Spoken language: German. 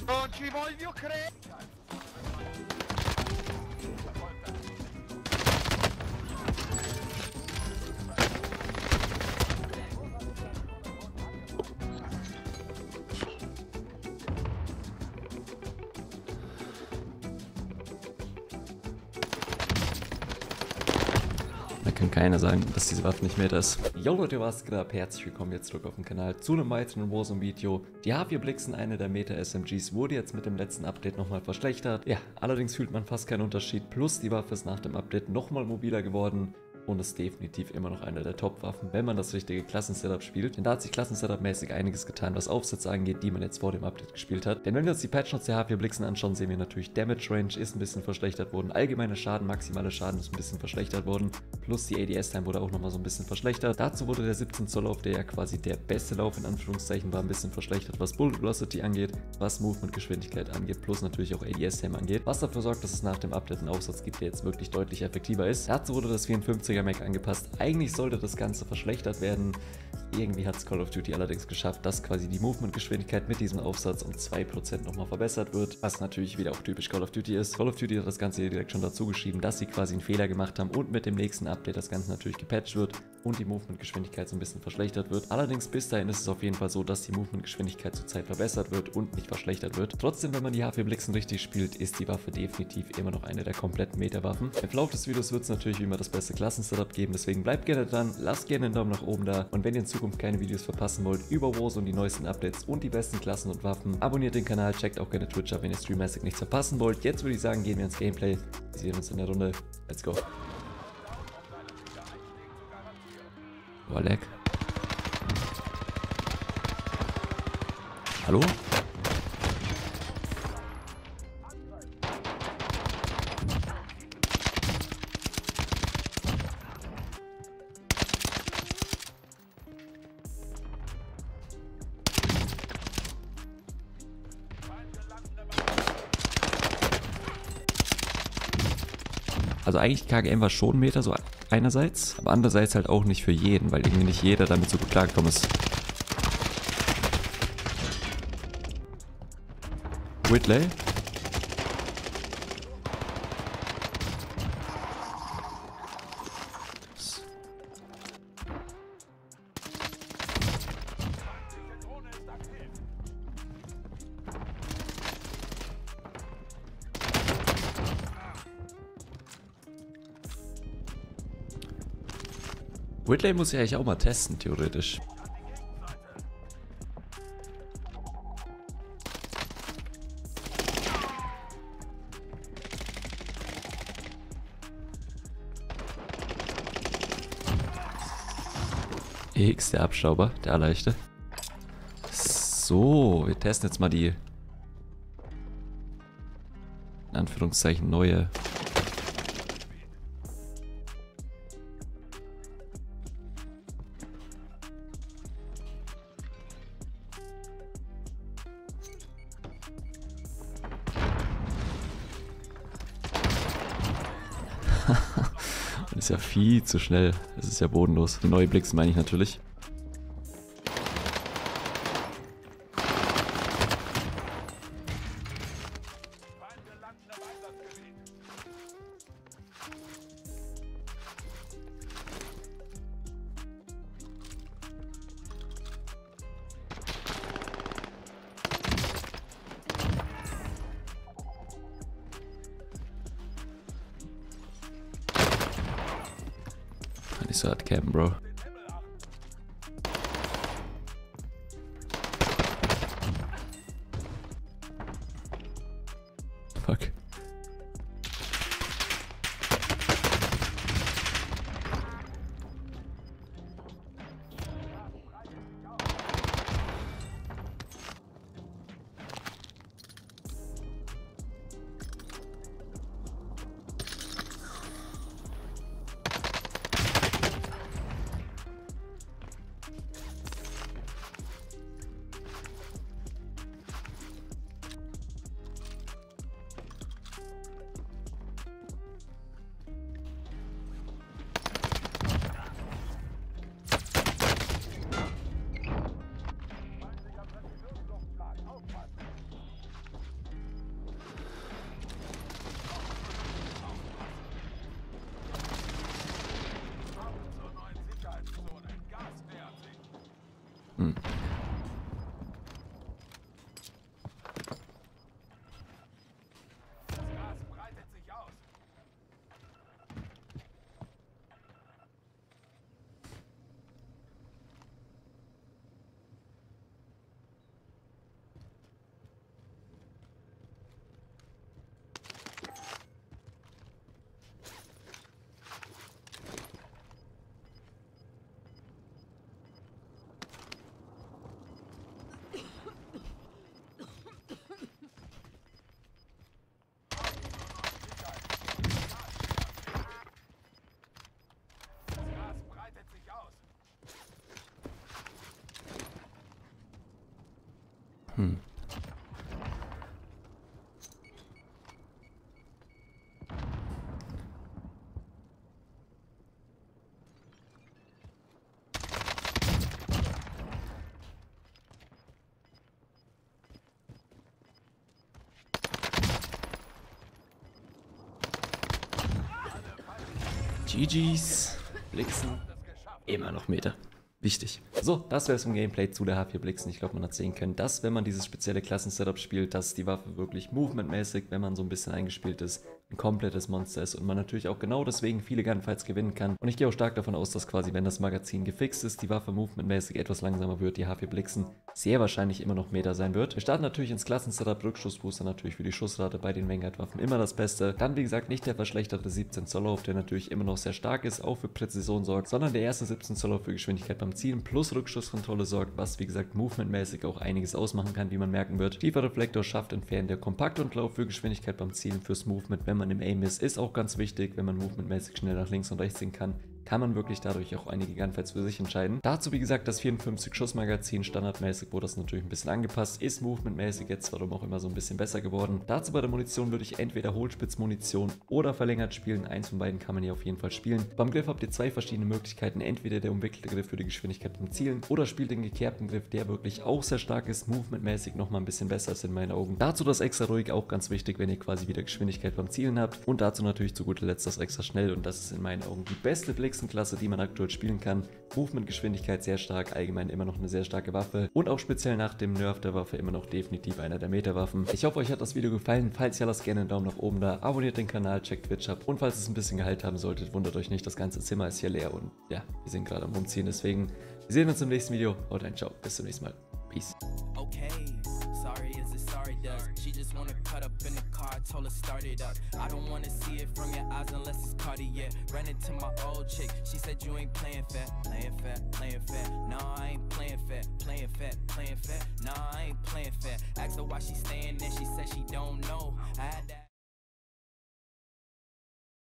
Non ci voglio credere! Da kann keiner sagen, dass diese Waffe nicht mehr da ist. Yo Leute, was geht ab? Herzlich willkommen jetzt zurück auf dem Kanal zu einem weiteren Warzone-Video. Die H4 Blixen, eine der Meta-SMGs, wurde jetzt mit dem letzten Update nochmal verschlechtert. Ja, allerdings fühlt man fast keinen Unterschied. Plus die Waffe ist nach dem Update nochmal mobiler geworden. Und ist definitiv immer noch eine der Top-Waffen, wenn man das richtige Klassensetup spielt. Denn da hat sich Klassensetup-mäßig einiges getan, was Aufsätze angeht, die man jetzt vor dem Update gespielt hat. Denn wenn wir uns die Patchnotes der H4 Blixen anschauen, sehen wir natürlich, Damage Range ist ein bisschen verschlechtert worden. Allgemeiner Schaden, maximale Schaden ist ein bisschen verschlechtert worden. Plus die ADS-Time wurde auch nochmal so ein bisschen verschlechtert. Dazu wurde der 17 Zoll Lauf, der ja quasi der beste Lauf in Anführungszeichen war, ein bisschen verschlechtert, was Bullet Velocity angeht, was Movement-Geschwindigkeit angeht, plus natürlich auch ADS-Time angeht. Was dafür sorgt, dass es nach dem Update einen Aufsatz gibt, der jetzt wirklich deutlich effektiver ist. Dazu wurde das 54er Mag angepasst. Eigentlich sollte das Ganze verschlechtert werden. Irgendwie hat es Call of Duty allerdings geschafft, dass quasi die Movement-Geschwindigkeit mit diesem Aufsatz um 2% nochmal verbessert wird, was natürlich wieder auch typisch Call of Duty ist. Call of Duty hat das Ganze hier direkt schon dazu geschrieben, dass sie quasi einen Fehler gemacht haben und mit dem nächsten Update das Ganze natürlich gepatcht wird und die Movement-Geschwindigkeit so ein bisschen verschlechtert wird. Allerdings bis dahin ist es auf jeden Fall so, dass die Movement-Geschwindigkeit zurzeit verbessert wird und nicht verschlechtert wird. Trotzdem, wenn man die H4 Blixen richtig spielt, ist die Waffe definitiv immer noch eine der kompletten Meta-Waffen. Im Verlauf des Videos wird es natürlich wie immer das beste Klassensetup geben, deswegen bleibt gerne dran, lasst gerne einen Daumen nach oben da und wenn ihr in Zukunft keine Videos verpassen wollt über Warzone und die neuesten Updates und die besten Klassen und Waffen, abonniert den Kanal, checkt auch gerne Twitch ab, wenn ihr streammäßig nichts verpassen wollt. Jetzt würde ich sagen, gehen wir ins Gameplay. Wir sehen uns in der Runde. Let's go. Boah, leck. Hallo? Also eigentlich KGM war schon Meta, so einerseits, aber andererseits halt auch nicht für jeden, weil irgendwie nicht jeder damit so gut klargekommen ist. Whitley? Whitley muss ja eigentlich auch mal testen, theoretisch. X, der Abstauber, der Allerleichte. So, wir testen jetzt mal die, in Anführungszeichen, neue. Das ist ja viel zu schnell. Das ist ja bodenlos. Die neue Blixen meine ich natürlich. Nicht so hart campen, Bro. Fuck. Das Gas breitet sich aus. Das Gas breitet sich aus. GG's. Blixen. Immer noch Meter. Wichtig. So, das wäre es im Gameplay zu der H4 Blixen. Ich glaube, man hat sehen können, dass, wenn man dieses spezielle Klassensetup spielt, dass die Waffe wirklich movementmäßig, wenn man so ein bisschen eingespielt ist, ein komplettes Monster ist und man natürlich auch genau deswegen viele Gunfights gewinnen kann. Und ich gehe auch stark davon aus, dass quasi, wenn das Magazin gefixt ist, die Waffe movementmäßig etwas langsamer wird, die H4 Blixen sehr wahrscheinlich immer noch Meter sein wird. Wir starten natürlich ins Klassensetup, Rückschussbooster natürlich für die Schussrate bei den Vanguard-Waffen immer das Beste. Dann, wie gesagt, nicht der verschlechterte 17 Zoll Lauf, der natürlich immer noch sehr stark ist, auch für Präzision sorgt, sondern der erste 17 Zoll Lauf für Geschwindigkeit beim Zielen plus Rückschusskontrolle sorgt, was wie gesagt movementmäßig auch einiges ausmachen kann, wie man merken wird. Tiefer Reflektor schafft Entfernen der Kompakt und Lauf für Geschwindigkeit beim Zielen fürs Movement, wenn man im Aim ist auch ganz wichtig, wenn man movementmäßig schnell nach links und rechts sehen kann man wirklich dadurch auch einige Gunfights für sich entscheiden. Dazu wie gesagt das 54 Schuss Magazin, standardmäßig wurde das natürlich ein bisschen angepasst, ist movementmäßig jetzt warum auch immer so ein bisschen besser geworden. Dazu bei der Munition würde ich entweder Hohlspitzmunition oder verlängert spielen, eins von beiden kann man hier auf jeden Fall spielen. Beim Griff habt ihr zwei verschiedene Möglichkeiten, entweder der umwickelte Griff für die Geschwindigkeit beim Zielen oder spielt den gekerbten Griff, der wirklich auch sehr stark ist, movementmäßig nochmal ein bisschen besser ist in meinen Augen. Dazu das extra ruhig, auch ganz wichtig, wenn ihr quasi wieder Geschwindigkeit beim Zielen habt und dazu natürlich zu guter Letzt das extra schnell und das ist in meinen Augen die beste Blixen-Klasse, die man aktuell spielen kann. Movement-Geschwindigkeit sehr stark, allgemein immer noch eine sehr starke Waffe und auch speziell nach dem Nerf der Waffe immer noch definitiv einer der Meterwaffen. Ich hoffe, euch hat das Video gefallen. Falls ja, lasst gerne einen Daumen nach oben da, abonniert den Kanal, checkt Twitch ab und falls es ein bisschen Gehalt haben solltet, wundert euch nicht, das ganze Zimmer ist hier leer und ja, wir sind gerade am Umziehen, deswegen wir sehen uns im nächsten Video. Haut rein, ciao, bis zum nächsten Mal. Peace. Okay, sorry is it sorry does. She just wanna cut up in the car, told her start it up. I don't wanna see it from your eyes unless it's Cartier. Ran into my old chick, she said you ain't playing fair, playing fair, playing fair. No, I ain't playing fair, playing fair, playing fair. No, I ain't playing fair. Asked her why she staying there, she said she don't know. I had that.